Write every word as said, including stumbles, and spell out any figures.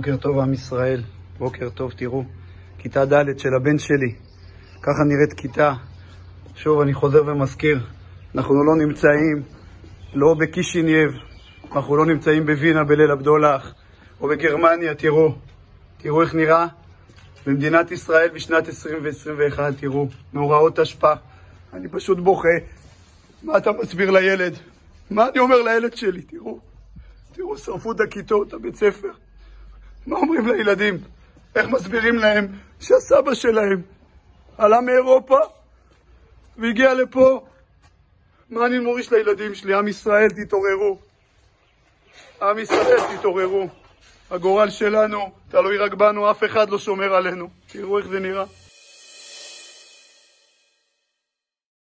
בוקר טוב עם ישראל, בוקר טוב, תראו, כיתה ד' של הבן שלי, ככה נראית כיתה. שוב אני חוזר ומזכיר, אנחנו לא נמצאים לא בקישינייב, אנחנו לא נמצאים בווינה בליל הבדולח, או בגרמניה. תראו, תראו איך נראה במדינת ישראל בשנת עשרים ועשרים ואחת, תראו, מאורעות השפעה. אני פשוט בוכה. מה אתה מסביר לילד? מה אני אומר לילד שלי? תראו, תראו, שרפו את הכיתות, הבית ספר. מה אומרים לילדים? איך מסבירים להם שהסבא שלהם עלה מאירופה והגיע לפה? מה אני מוריש לילדים שלי? עם ישראל, תתעוררו. עם ישראל, תתעוררו. הגורל שלנו תלוי רק בנו, אף אחד לא שומר עלינו. תראו איך זה נראה.